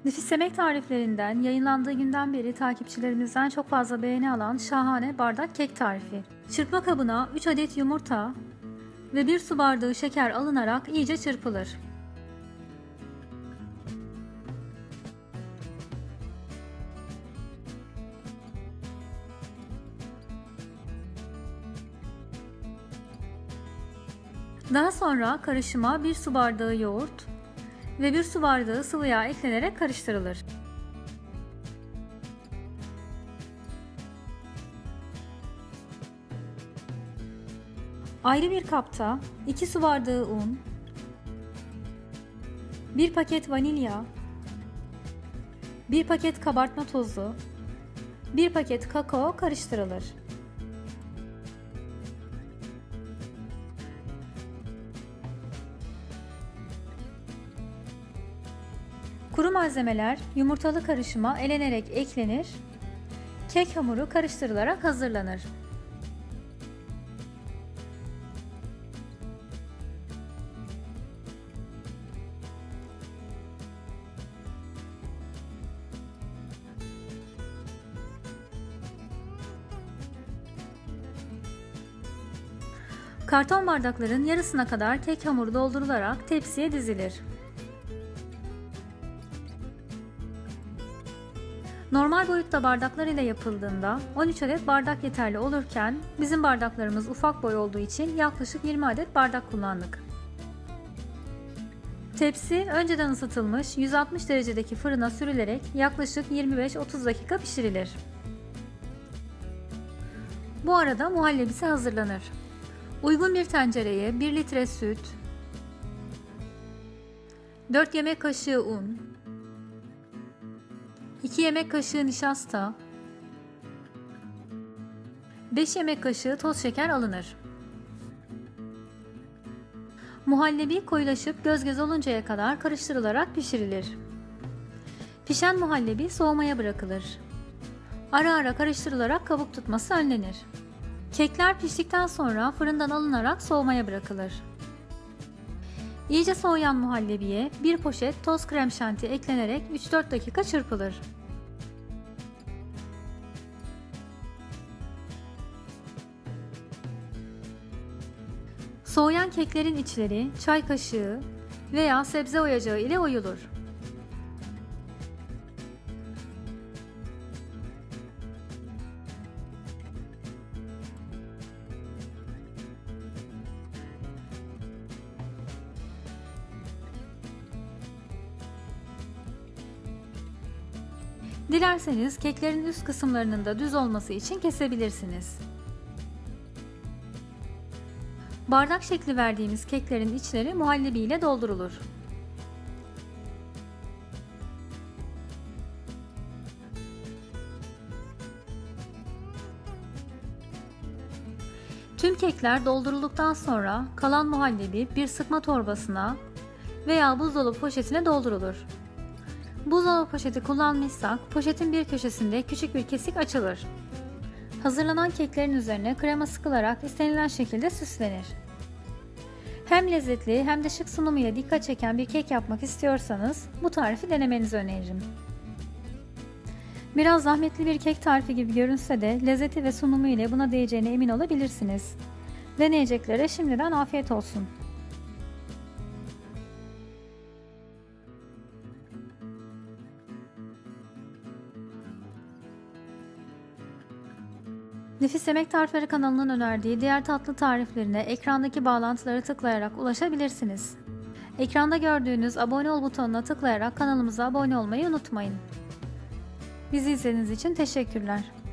Nefis yemek tariflerinden yayınlandığı günden beri takipçilerimizden çok fazla beğeni alan şahane bardak kek tarifi. Çırpma kabına 3 adet yumurta ve 1 su bardağı şeker alınarak iyice çırpılır. Daha sonra karışıma 1 su bardağı yoğurt ve 1 su bardağı sıvı yağ eklenerek karıştırılır. Ayrı bir kapta 2 su bardağı un, 1 paket vanilya, 1 paket kabartma tozu, 1 paket kakao karıştırılır. Kuru malzemeler yumurtalı karışıma elenerek eklenir, kek hamuru karıştırılarak hazırlanır. Karton bardakların yarısına kadar kek hamuru doldurularak tepsiye dizilir. Normal boyutta bardaklar ile yapıldığında 13 adet bardak yeterli olurken bizim bardaklarımız ufak boy olduğu için yaklaşık 20 adet bardak kullandık. Tepsi önceden ısıtılmış 160 derecedeki fırına sürülerek yaklaşık 25-30 dakika pişirilir. Bu arada muhallebisi hazırlanır. Uygun bir tencereye 1 litre süt, 4 yemek kaşığı un, 2 yemek kaşığı nişasta, 5 yemek kaşığı toz şeker alınır. Muhallebi koyulaşıp göz göz oluncaya kadar karıştırılarak pişirilir. Pişen muhallebi soğumaya bırakılır. Ara ara karıştırılarak kabuk tutması önlenir. Kekler piştikten sonra fırından alınarak soğumaya bırakılır. İyice soğuyan muhallebiye 1 poşet toz krem şanti eklenerek 3-4 dakika çırpılır. Soğuyan keklerin içleri çay kaşığı veya sebze oyacağı ile oyulur. Dilerseniz keklerin üst kısımlarının da düz olması için kesebilirsiniz. Bardak şekli verdiğimiz keklerin içleri muhallebi ile doldurulur. Tüm kekler doldurulduktan sonra kalan muhallebi bir sıkma torbasına veya buzdolabı poşetine doldurulur. Buzdolabı poşeti kullanmışsak poşetin bir köşesinde küçük bir kesik açılır. Hazırlanan keklerin üzerine krema sıkılarak istenilen şekilde süslenir. Hem lezzetli hem de şık sunumu ile dikkat çeken bir kek yapmak istiyorsanız bu tarifi denemenizi öneririm. Biraz zahmetli bir kek tarifi gibi görünse de lezzeti ve sunumu ile buna değeceğine emin olabilirsiniz. Deneyeceklere şimdiden afiyet olsun. Nefis Yemek Tarifleri kanalının önerdiği diğer tatlı tariflerine ekrandaki bağlantıları tıklayarak ulaşabilirsiniz. Ekranda gördüğünüz abone ol butonuna tıklayarak kanalımıza abone olmayı unutmayın. Bizi izlediğiniz için teşekkürler.